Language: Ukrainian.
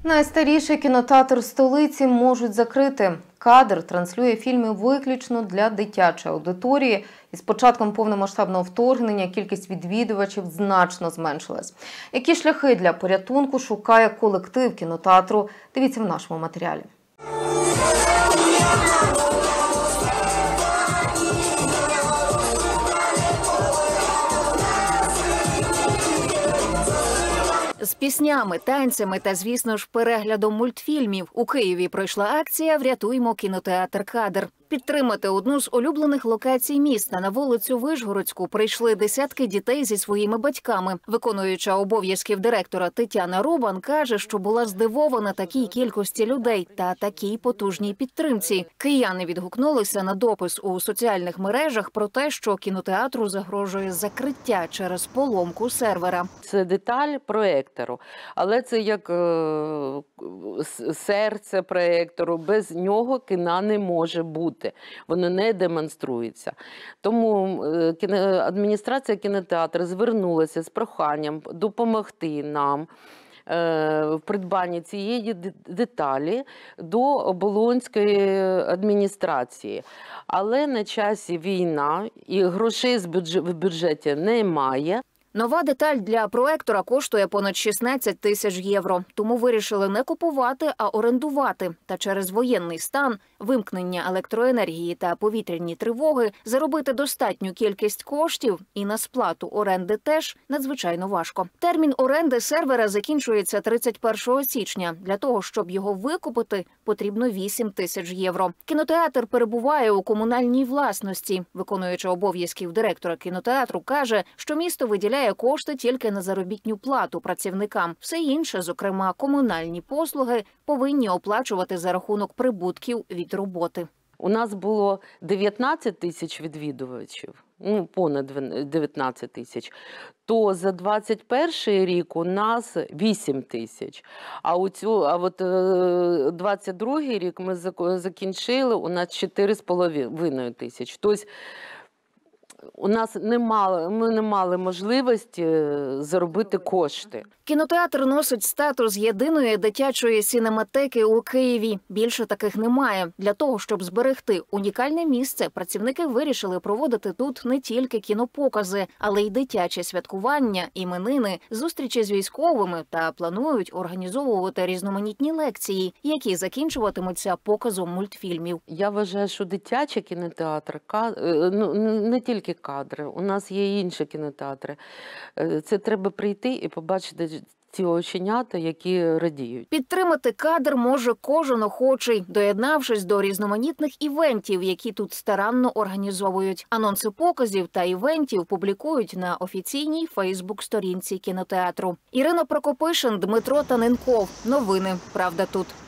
Найстаріший кінотеатр столиці можуть закрити. Кадр транслює фільми виключно для дитячої аудиторії. І з початком повномасштабного вторгнення кількість відвідувачів значно зменшилась. Які шляхи для порятунку шукає колектив кінотеатру? Дивіться в нашому матеріалі. З піснями, танцями та, звісно ж, переглядом мультфільмів у Києві пройшла акція «Врятуймо кінотеатр Кадр». Підтримати одну з улюблених локацій міста на вулицю Вишгородську прийшли десятки дітей зі своїми батьками. Виконуюча обов'язків директора Тетяна Рубан каже, що була здивована такій кількості людей та такій потужній підтримці. Кияни відгукнулися на допис у соціальних мережах про те, що кінотеатру загрожує закриття через поломку сервера. Це деталь проектору, але це як серце проектору. Без нього кіна не може бути. Воно не демонструється. Тому адміністрація кінотеатру звернулася з проханням допомогти нам в придбанні цієї деталі до оболонської адміністрації. Але на часі війна і грошей в бюджеті немає. Нова деталь для проектора коштує понад 16 тисяч євро. Тому вирішили не купувати, а орендувати. Та через воєнний стан, вимкнення електроенергії та повітряні тривоги заробити достатню кількість коштів і на сплату оренди теж надзвичайно важко. Термін оренди сервера закінчується 31 січня. Для того, щоб його викупити, потрібно 8 тисяч євро. Кінотеатр перебуває у комунальній власності. Виконуюча обов'язків директора кінотеатру каже, що місто виділяє кошти тільки на заробітну плату працівникам. Все інше, зокрема комунальні послуги, повинні оплачувати за рахунок прибутків від роботи. У нас було 19 тисяч відвідувачів, понад 19 тисяч, то за 21 рік у нас 8 тисяч. А от 22 рік ми закінчили, у нас 4,5 тисяч. Тобто ми не мали можливості заробити кошти. Кінотеатр носить статус єдиної дитячої синематеки у Києві. Більше таких немає. Для того, щоб зберегти унікальне місце, працівники вирішили проводити тут не тільки кінопокази, але й дитячі святкування, іменини, зустрічі з військовими та планують організовувати різноманітні лекції, які закінчуватимуться показом мультфільмів. Я вважаю, що дитячий кінотеатр, не тільки Кадри, у нас є інші кінотеатри. Це треба прийти і побачити ці оченята, які радіють. Підтримати Кадр може кожен охочий, доєднавшись до різноманітних івентів, які тут старанно організовують. Анонси показів та івентів публікують на офіційній фейсбук-сторінці кінотеатру. Ірина Прокопишин, Дмитро Таненков. Новини «Правда тут».